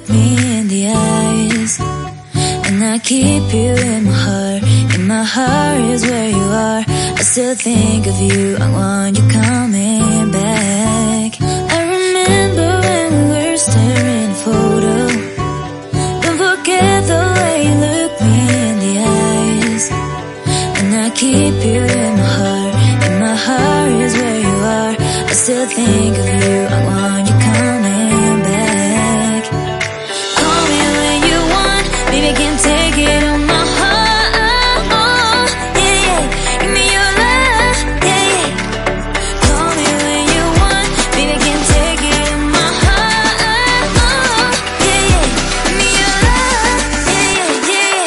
look me in the eyes, and I keep you in my heart. In my heart is where you are. I still think of you, I want you coming back. I remember when we were staring at a photo. Don't forget the way you look me in the eyes, and I keep you in my heart. In my heart is where you are. I still think of you, I want you coming back. Call me when you want, baby, I can't take it on my heart. Yeah, yeah, give me your love, yeah, yeah. Call me when you want, baby, I can't take it on my heart. Yeah, yeah, give me your love, yeah, yeah, yeah.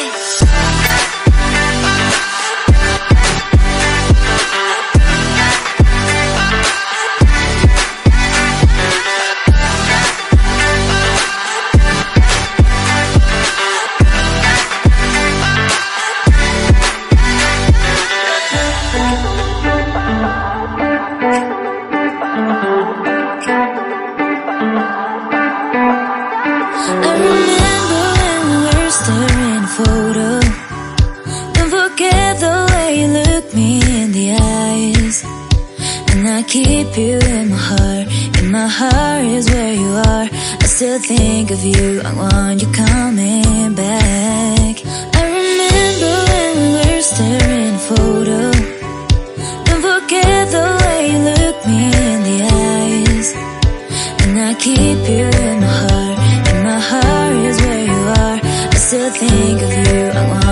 I remember when we were staring at a photo. Don't forget the way you look me in the eyes, and I keep you in my heart. In my heart is where you are. I still think of you, I want you coming back. I remember when we were staring at a photo. Don't forget the way you look me in the eyes, and I keep you in my heart. In my heart is where you are. I still think of you, I want